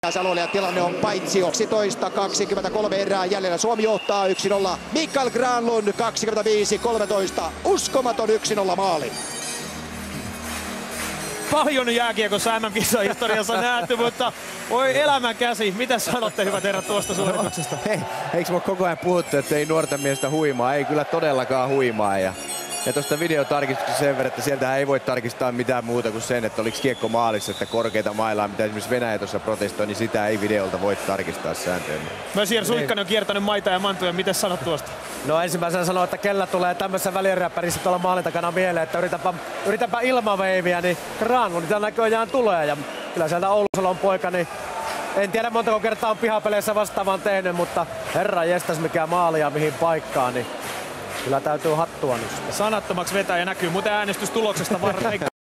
Salolle ja tilanne on paitsio. 11.23 erää jäljellä. Suomi johtaa 1-0. Mikael Granlund 25-13. Uskomaton 1-0 maali. Paljon jääkiekossa MM-kisojen historiassa nähty, mutta voi elämän käsi. Mitä sanotte, hyvät herrat, tuosta suorituksesta? Eikö me koko ajan puhuttu, että ei nuorten miestä huimaa? Ei kyllä todellakaan huimaa. Ja tuosta videotarkistuksesta sen verran, että sieltähän ei voi tarkistaa mitään muuta kuin sen, että oliko kiekko maalissa, että korkeita mailaa, mitä esimerkiksi Venäjä tuossa protestoi, niin sitä ei videolta voi tarkistaa sääntöön. Myös Jere Suikkanen on kiertänyt maita ja mantuja. Miten sanot tuosta? No ensimmäisenä sanoo, että kellä tulee tämmöisessä väliräppärissä tuolla maalin takana mieleen, että yritäpä ilmaveiviä, niin Granlundilta näköjään tulee. Ja kyllä sieltä Oulusalon poika, niin en tiedä montako kertaa on pihapeleissä vastaavan tehnyt, mutta herra jestas mikä maali ja mihin paikkaan, niin kyllä täytyy hattua nyt. Sanattomaksi vetäjä näkyy, muuten äänestystuloksesta varmaan.